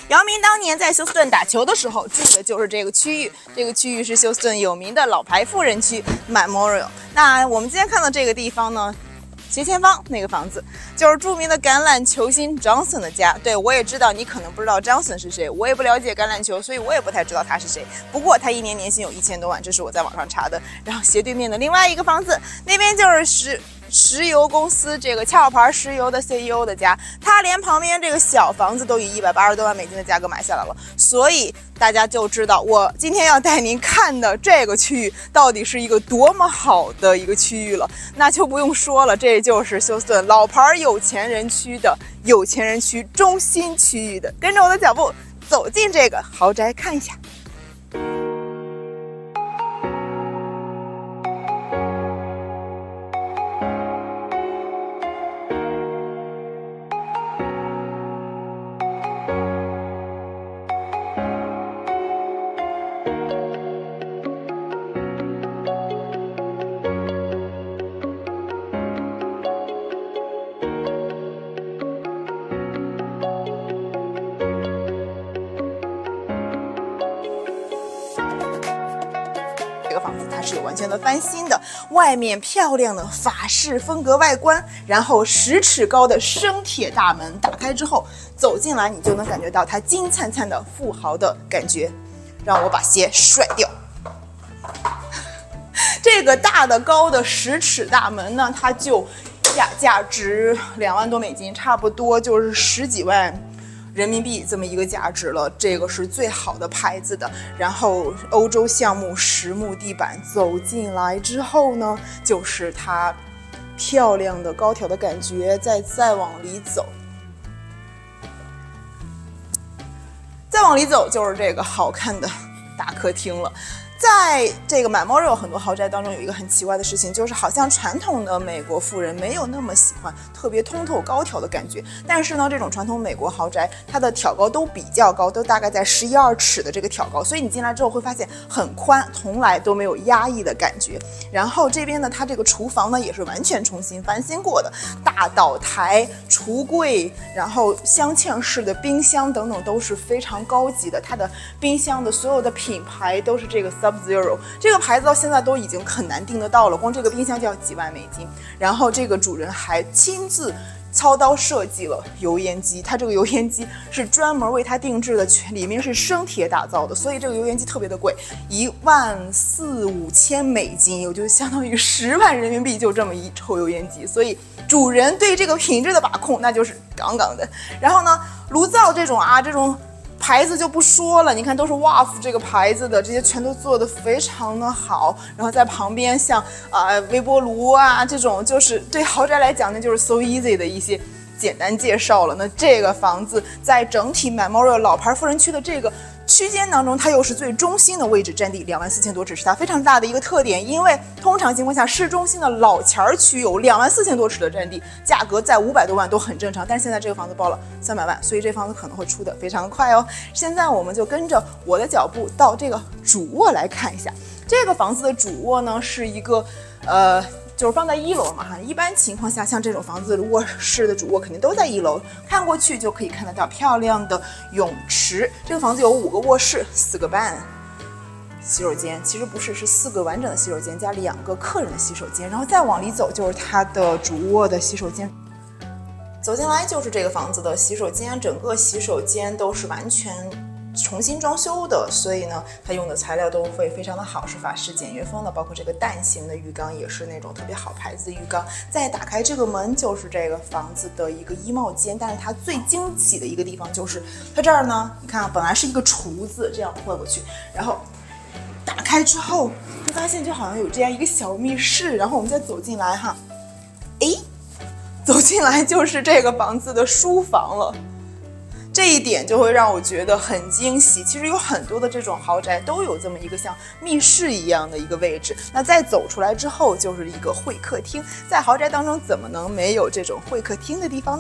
姚明当年在休斯顿打球的时候住的就是这个区域，这个区域是休斯顿有名的老牌富人区 Memorial。那我们今天看到这个地方呢，斜前方那个房子就是著名的橄榄球星 Johnson 的家。对，我也知道你可能不知道 Johnson 是谁，我也不了解橄榄球，所以我也不太知道他是谁。不过他一年年薪有1000多万，这是我在网上查的。然后斜对面的另外一个房子，那边就是石油公司这个壳牌石油的 CEO 的家，他连旁边这个小房子都以180多万美金的价格买下来了，所以大家就知道我今天要带您看的这个区域到底是一个多么好的一个区域了。那就不用说了，这就是休斯顿老牌有钱人区的有钱人区中心区域的。跟着我的脚步走进这个豪宅看一下。它是有完全的翻新的，外面漂亮的法式风格外观，然后10尺高的生铁大门，打开之后走进来，你就能感觉到它金灿灿的富豪的感觉。让我把鞋甩掉。这个大的高的10尺大门呢，它就价值2万多美金，差不多就是10几万人民币这么一个价值了。这个是最好的牌子的，然后欧洲橡木实木地板，走进来之后呢，就是它漂亮的高挑的感觉。再往里走，就是这个好看的大客厅了。在这个 Memorial 很多豪宅当中有一个很奇怪的事情，就是好像传统的美国富人没有那么喜欢特别通透高挑的感觉，但是呢，这种传统美国豪宅它的挑高都比较高，都大概在11、2尺的这个挑高，所以你进来之后会发现很宽，从来都没有压抑的感觉。然后这边呢，它这个厨房呢也是完全重新翻新过的，大岛台、橱柜，然后镶嵌式的冰箱等等都是非常高级的。它的冰箱的所有的品牌都是这个Sub-Zero 这个牌子，到现在都已经很难订得到了，光这个冰箱就要几万美金。然后这个主人还亲自操刀设计了油烟机，它这个油烟机是专门为它定制的，里面是生铁打造的，所以这个油烟机特别的贵，14500、5千美金，也就相当于10万人民币，就这么一抽油烟机。所以主人对这个品质的把控那就是杠杠的。然后呢，炉灶这种牌子就不说了，你看都是 WAF 这个牌子的，这些全都做得非常的好。然后在旁边像微波炉这种，就是对豪宅来讲呢，就是 so easy 的一些简单介绍了。那这个房子在整体 Memorial 老牌富人区的这个区间当中，它又是最中心的位置，占地24000多尺，是它非常大的一个特点。因为通常情况下，市中心的老钱区有24000多尺的占地，价格在500多万都很正常。但是现在这个房子报了300万，所以这房子可能会出的非常快哦。现在我们就跟着我的脚步到这个主卧来看一下。这个房子的主卧呢，是一个就是放在1楼嘛哈，一般情况下，像这种房子的卧室的主卧肯定都在1楼，看过去就可以看得到漂亮的泳池。这个房子有5个卧室，4个半洗手间，其实不是，是4个完整的洗手间加2个客人的洗手间。然后再往里走就是它的主卧的洗手间。走进来就是这个房子的洗手间，整个洗手间都是完全重新装修的，所以呢，它用的材料都会非常的好，是法式简约风的，包括这个蛋形的浴缸也是那种特别好牌子的浴缸。再打开这个门就是这个房子的一个衣帽间，但是它最惊喜的一个地方就是它这儿呢，你看本来是一个厨子，这样拖过去，然后打开之后会发现就好像有这样一个小密室，然后我们再走进来哈，走进来就是这个房子的书房了。这一点就会让我觉得很惊喜。其实有很多的这种豪宅都有这么一个像密室一样的一个位置。那再走出来之后就是一个会客厅，在豪宅当中怎么能没有这种会客厅的地方呢？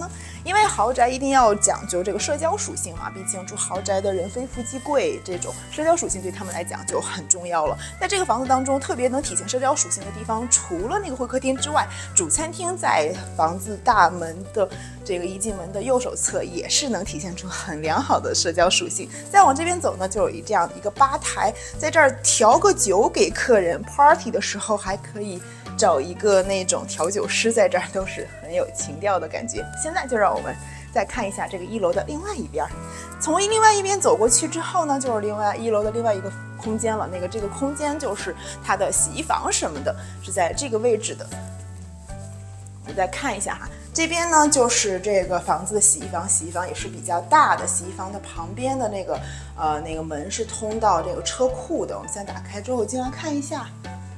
因为豪宅一定要讲究这个社交属性嘛，毕竟住豪宅的人非富即贵，这种社交属性对他们来讲就很重要了。在这个房子当中，特别能体现社交属性的地方，除了那个会客厅之外，主餐厅在房子大门的这个一进门的右手侧，也是能体现出很良好的社交属性。再往这边走呢，就有这样一个吧台，在这儿调个酒给客人 ，party 的时候还可以找一个那种调酒师在这儿，都是很有情调的感觉。现在就让我们再看一下这个1楼的另外一边，从另外一边走过去之后呢，就是1楼的另外一个空间了。这个空间就是它的洗衣房什么的，是在这个位置的。我们再看一下哈，这边呢就是这个房子的洗衣房，洗衣房也是比较大的。洗衣房的旁边的那个门是通到这个车库的。我们先打开之后进来看一下。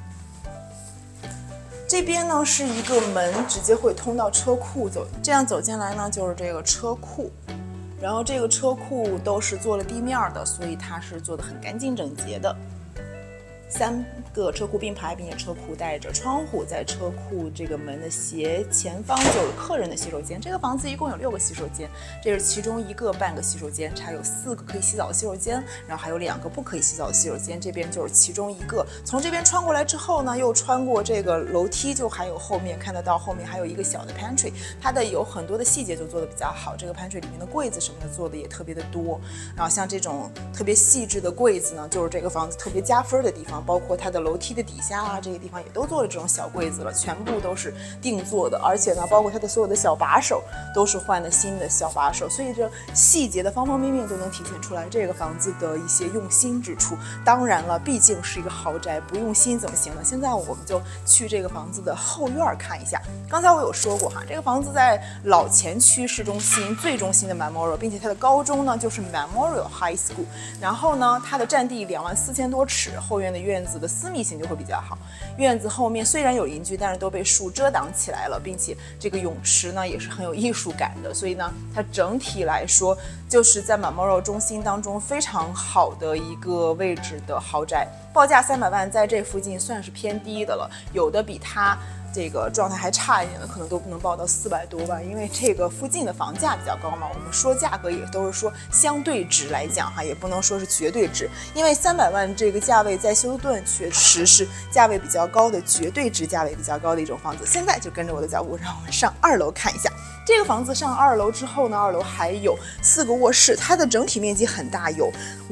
这边呢是一个门，直接会通到车库，这样走进来呢就是这个车库，然后这个车库都是做了地面的，所以它是做的很干净整洁的。3个车库并排，并且车库带着窗户，在车库这个门的斜前方就有客人的洗手间。这个房子一共有6个洗手间，这是其中1个半个洗手间，还有4个可以洗澡的洗手间，然后还有2个不可以洗澡的洗手间，这边就是其中1个。从这边穿过来之后呢，又穿过这个楼梯，就还有后面看得到后面还有一个小的 pantry， 它的有很多的细节就做的比较好。这个 pantry 里面的柜子什么的做的也特别的多，然后像这种特别细致的柜子呢，就是这个房子特别加分的地方。包括它的楼梯的底下啊，这个地方也都做了这种小柜子了，全部都是定做的，而且呢，包括它的所有的小把手都是换的新的小把手，所以这细节的方方面面都能体现出来这个房子的一些用心之处。当然了，毕竟是一个豪宅，不用心怎么行呢？现在我们就去这个房子的后院看一下。刚才我有说过哈，这个房子在老前区市中心最中心的 Memorial， 并且它的高中呢就是 Memorial High School， 然后呢，它的占地24000多尺，后院的院子的私密性就会比较好。院子后面虽然有邻居，但是都被树遮挡起来了，并且这个泳池呢也是很有艺术感的，所以呢，它整体来说就是在 Memorial 中心当中非常好的一个位置的豪宅，报价300万，在这附近算是偏低的了，有的比它这个状态还差一点的，可能都不能报到400多万，因为这个附近的房价比较高嘛。我们说价格也都是说相对值来讲哈，也不能说是绝对值，因为300万这个价位在休斯顿确实是价位比较高的，绝对值价位比较高的一种房子。现在就跟着我的脚步，让我们上2楼看一下。这个房子上2楼之后呢，2楼还有4个卧室，它的整体面积很大，有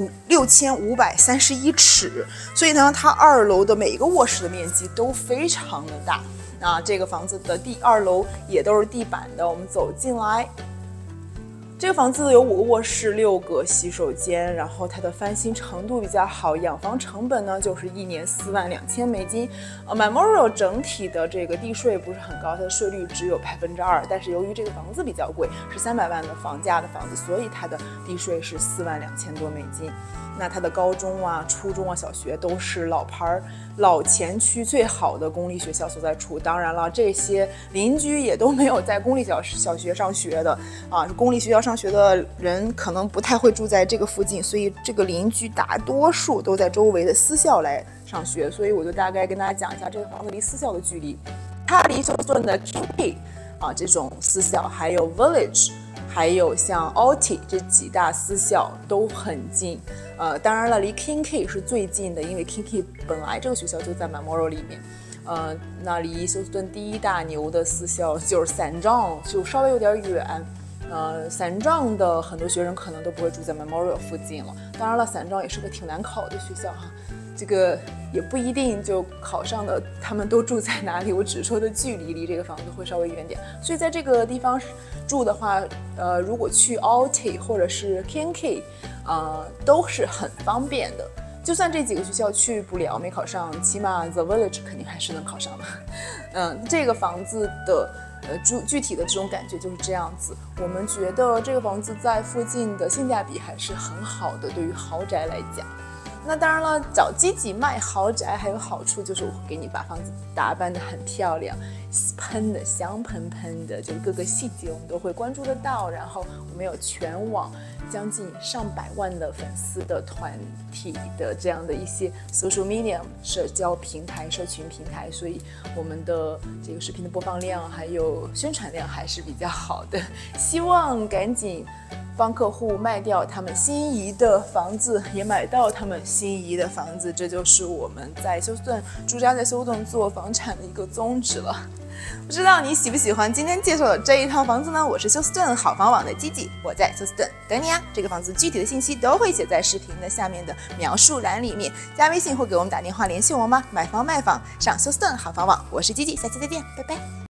6531尺，所以呢，它2楼的每一个卧室的面积都非常的大。那这个房子的2楼也都是地板的，我们走进来。这个房子有5个卧室，6个洗手间，然后它的翻新程度比较好，养房成本呢就是1年42000美金。Memorial 整体的这个地税不是很高，它的税率只有2%，但是由于这个房子比较贵，是300万的房价的房子，所以它的地税是42000多美金。那它的高中啊、初中啊、小学都是老牌老前区最好的公立学校所在处。当然了，这些邻居也都没有在公立小学上学的啊，公立学校上学的人可能不太会住在这个附近，所以这个邻居大多数都在周围的私校来上学。所以我就大概跟大家讲一下这个房子离私校的距离，它离休斯顿的 Kincaid 啊这种私校，还有 Village， 还有像 Alty 这几大私校都很近。当然了，离 Kincaid 是最近的，因为 Kincaid 本来这个学校就在 Memorial 里面。那离休斯顿第一大牛的私校就是St. John， 就稍微有点远。St. John 的很多学生可能都不会住在 Memorial 附近了。当然了，St. John 也是个挺难考的学校哈，这个也不一定就考上的他们都住在哪里，我只说的距离离这个房子会稍微远点，所以在这个地方住的话，如果去 Alty 或者是 Kincaid，都是很方便的。就算这几个学校去不了，没考上，起码 The Village 肯定还是能考上的。这个房子的具体的这种感觉就是这样子。我们觉得这个房子在附近的性价比还是很好的，对于豪宅来讲。 那当然了，找基吉卖豪宅还有好处就是我会给你把房子打扮得很漂亮，喷的香喷喷的，就各个细节我们都会关注得到。然后我们有全网将近上百万的粉丝的团体的这样的一些 social media 社交平台、社群平台，所以我们的这个视频的播放量还有宣传量还是比较好的。希望赶紧帮客户卖掉他们心仪的房子，也买到他们心仪的房子，这就是我们在休斯顿驻扎在休斯顿做房产的一个宗旨了。不知道你喜不喜欢今天介绍的这一套房子呢？我是休斯顿好房网的基吉，我在休斯顿等你啊！这个房子具体的信息都会写在视频的下面的描述栏里面，加微信或给我们打电话联系我吗？买房卖房上休斯顿好房网，我是基吉，下期再见，拜拜。